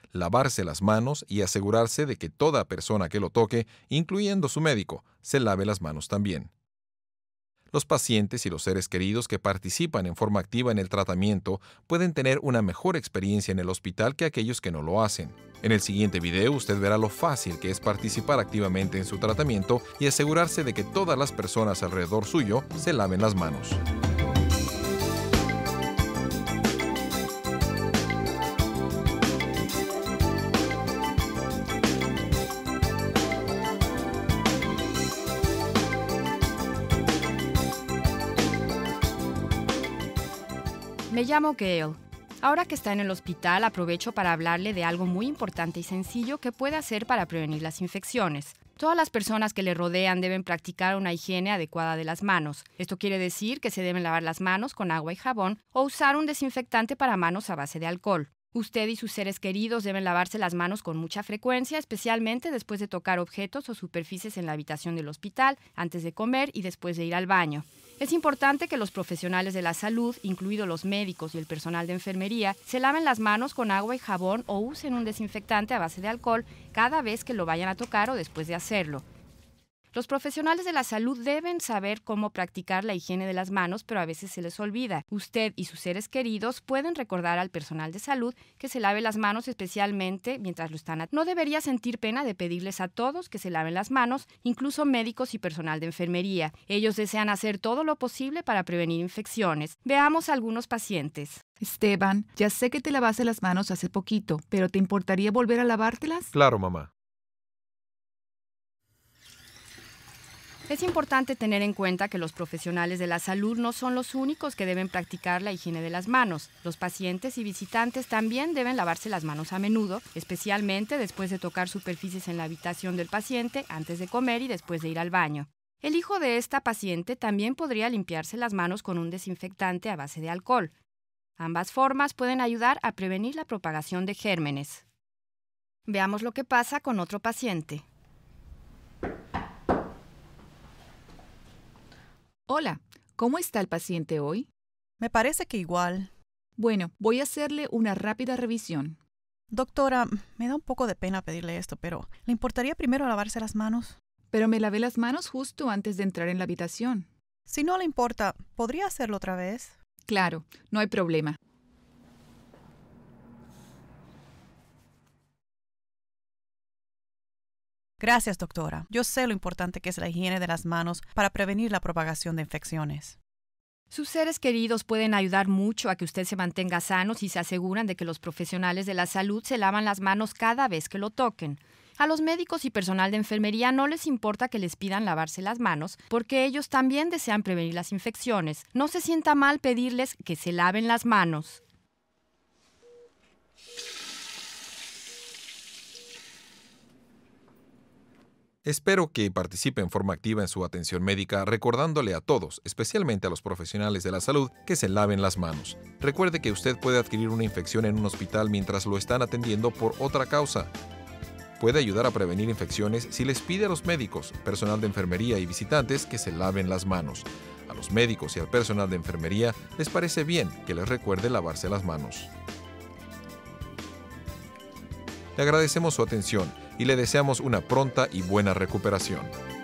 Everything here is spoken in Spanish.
lavarse las manos y asegurarse de que toda persona que lo toque, incluyendo su médico, se lave las manos también. Los pacientes y los seres queridos que participan en forma activa en el tratamiento pueden tener una mejor experiencia en el hospital que aquellos que no lo hacen. En el siguiente video usted verá lo fácil que es participar activamente en su tratamiento y asegurarse de que todas las personas alrededor suyo se laven las manos. Me llamo Gail. Ahora que está en el hospital, aprovecho para hablarle de algo muy importante y sencillo que puede hacer para prevenir las infecciones. Todas las personas que le rodean deben practicar una higiene adecuada de las manos. Esto quiere decir que se deben lavar las manos con agua y jabón o usar un desinfectante para manos a base de alcohol. Usted y sus seres queridos deben lavarse las manos con mucha frecuencia, especialmente después de tocar objetos o superficies en la habitación del hospital, antes de comer y después de ir al baño. Es importante que los profesionales de la salud, incluidos los médicos y el personal de enfermería, se laven las manos con agua y jabón o usen un desinfectante a base de alcohol cada vez que lo vayan a tocar o después de hacerlo. Los profesionales de la salud deben saber cómo practicar la higiene de las manos, pero a veces se les olvida. Usted y sus seres queridos pueden recordar al personal de salud que se lave las manos, especialmente mientras lo están haciendo. No debería sentir pena de pedirles a todos que se laven las manos, incluso médicos y personal de enfermería. Ellos desean hacer todo lo posible para prevenir infecciones. Veamos a algunos pacientes. Esteban, ya sé que te lavaste las manos hace poquito, pero ¿te importaría volver a lavártelas? Claro, mamá. Es importante tener en cuenta que los profesionales de la salud no son los únicos que deben practicar la higiene de las manos. Los pacientes y visitantes también deben lavarse las manos a menudo, especialmente después de tocar superficies en la habitación del paciente, antes de comer y después de ir al baño. El hijo de esta paciente también podría limpiarse las manos con un desinfectante a base de alcohol. Ambas formas pueden ayudar a prevenir la propagación de gérmenes. Veamos lo que pasa con otro paciente. Hola, ¿cómo está el paciente hoy? Me parece que igual. Bueno, voy a hacerle una rápida revisión. Doctora, me da un poco de pena pedirle esto, pero ¿le importaría primero lavarse las manos? Pero me lavé las manos justo antes de entrar en la habitación. Si no le importa, ¿podría hacerlo otra vez? Claro, no hay problema. Gracias, doctora. Yo sé lo importante que es la higiene de las manos para prevenir la propagación de infecciones. Sus seres queridos pueden ayudar mucho a que usted se mantenga sano si se aseguran de que los profesionales de la salud se lavan las manos cada vez que lo toquen. A los médicos y personal de enfermería no les importa que les pidan lavarse las manos, porque ellos también desean prevenir las infecciones. No se sienta mal pedirles que se laven las manos. Espero que participe en forma activa en su atención médica, recordándole a todos, especialmente a los profesionales de la salud, que se laven las manos. Recuerde que usted puede adquirir una infección en un hospital mientras lo están atendiendo por otra causa. Puede ayudar a prevenir infecciones si les pide a los médicos, personal de enfermería y visitantes que se laven las manos. A los médicos y al personal de enfermería les parece bien que les recuerde lavarse las manos. Le agradecemos su atención y le deseamos una pronta y buena recuperación.